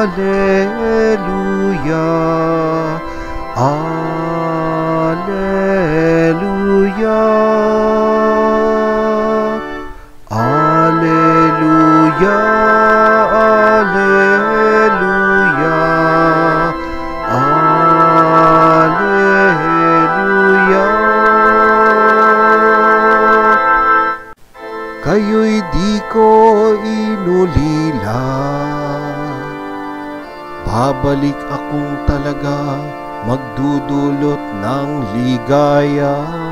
Alleluia, Alleluia, Alleluia, Alleluia, Alleluia. Kayo'y di ko inulila, babalik akong talaga, magdudulot ng ligaya.